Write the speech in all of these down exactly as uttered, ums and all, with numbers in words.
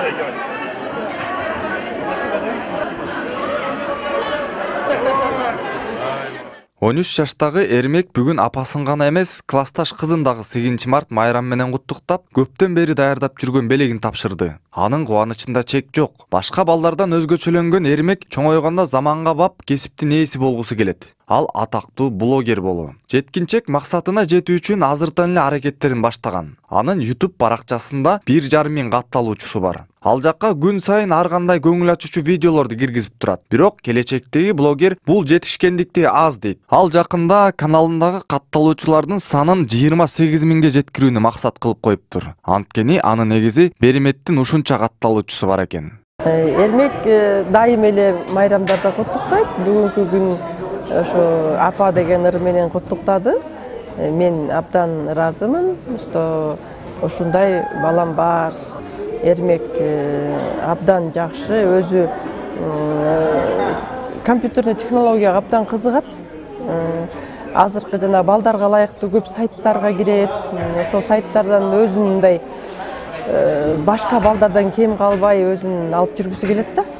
он үч жаштагы Эрмек бүгүн апасын гана эмес, классташ кызын дагы сегизинчи март майрам менен куттуктап, көптөн бери даярдап жүргөн белегин тапшырды. Анын кубанычында чек жок. Башка балдардан өзгөчөлөнгөн Эрмек чоңойгондо заманга бап кесиптин ээси болгусу келет. Ал атактуу блогер болуу. Жеткинчек максатына жетүү үчүн азыртан эле аракеттерин баштаган. Анын YouTube баракчасында бир жарым миң катталуучусу бар. Ал жакка күн сайын ар кандай көңүл ачуучу видеолорду киргизип турат. Бирок келечектеги блогер бул жетишкендикти аз дейт. Ал жакында каналындагы катталуучулардын санын жыйырма сегиз миңге жеткирүүнү максат кылып коюптур. Анткени анын негизи Береметтин ушунча катталуучусу бар экен. Эрмек дайым эле майрамдарда куттуктайт. Бүгүнкү күн ошо апа деген ыр менен куттуктады. Мен абдан ыраазымын, что ушундай балам бар. Эрмек абдан жакшы, өзү компьютерный технологияга абдан кызыгат. Азыркы жана балдарга ылайыктуу көп сайттарга кирет. Ошол сайттардан өзүн мындай башка балдардан кем калбай өзүн алып жүргүсү келет да.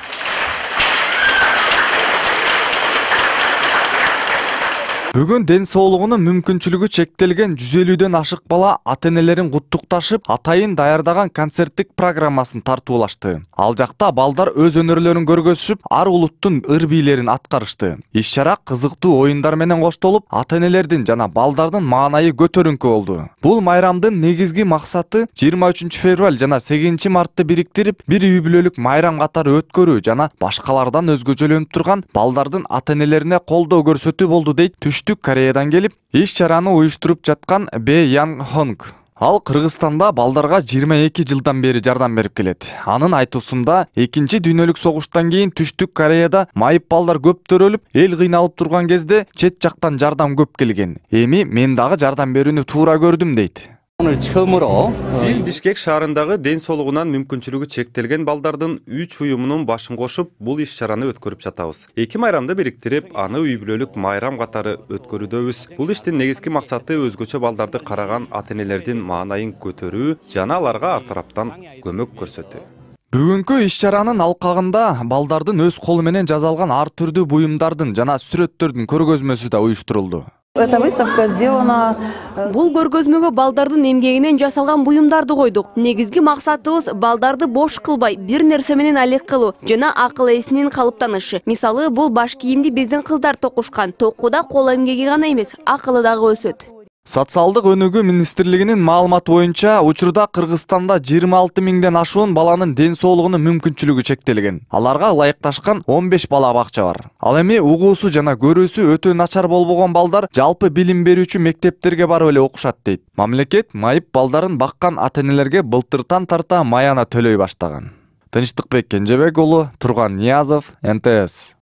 Бүгүн ден соолугунун мүмкүнчүлүгү чектелген жүз элүүдөн ашык бала ата-энелерин куттукташып, атайын даярдаган концерттик программасын тартуулашты. Ал жакта балдар өз өнөрлөрүн көргөзүшүп, ар улуттун ыр бийлерин аткарышты. Иш-чара кызыктуу оюндар менен коштолуп, ата-энелердин жана балдардын маанайы көтөрүңкү болду. Бул майрамдын негизги максаты жыйырма үчүнчү февраль жана сегизинчи мартты бириктирип, бир үй бүлөлүк майрам катары өткөрүү жана башкалардан өзгөчөлөнүп турган балдардын ата-энелерине колдоо көрсөтүү болду дейт Түштүк Кореядан келип, иш-чараны уюштуруп жаткан Бе Ян Хонг. Ал Кыргызстанда балдарга жыйырма эки жылдан бери жардам берип келет. Анын айтуусунда, экинчи дүйнөлүк согуштан кийин Түштүк Кореяда майып балдар көп төрөлүп, эл кыйналып турган кезде чет жактан жардам көп келген. Эми мен дагы жардам берүүнү туура көрдүм дейт. Биз Бишкек шаарындагы ден соолугунан мүмкүнчүлүгү чектелген балдардын үч уюмунун башын кошуп, бул иш-чараны өткөрүп жатабыз. Эки майрамды бириктирип, аны үй бүлөлүк майрам катары өткөрүүдөбүз. Бул иштин негизги максаты өзгөчө балдарды караган ата-энелердин маанайын көтөрүү жана аларга ар тараптан көмөк көрсөтүү. Бүгүнкү иш-чаранын алкагында балдардын өз колу менен жасалган ар түрдүү буюмдардын жана сүрөттөрдүн көргөзмөсү да уюштурулду. Эта выставка сделана. Бул көргөзмөгө балдардын эмгегинен жасалган буюмдарды койдук. Негизги максатыбыз балдарды бош кылбай, бир нерсе менен алек кылуу жана акыл эсинин калыптанышы. Мисалы, бул баш кийимди биздин кыздар токушкан. Токуда кол эмгеги гана эмес, акылы дагы өсөт. Социалдык өнүгүү министрлигинин маалыматы боюнча, учурда Кыргызстанда жыйырма алты миңден ашуун баланын ден соолугунун мүмкүнчүлүгү чектелген. Аларга ылайыкташкан он беш бала бакча бар. Ал эми угуусу жана көрүүсү өтө начар болбогон балдар жалпы билим берүүчү мектептерге барып эле окушат дейт. Мамлекет майып балдарын баккан ата-энелерге былтыртан тарта маяна төлөй баштаган. Тынчтыкбек Кенжебек уулу, Турган Ниязов, Н Т С.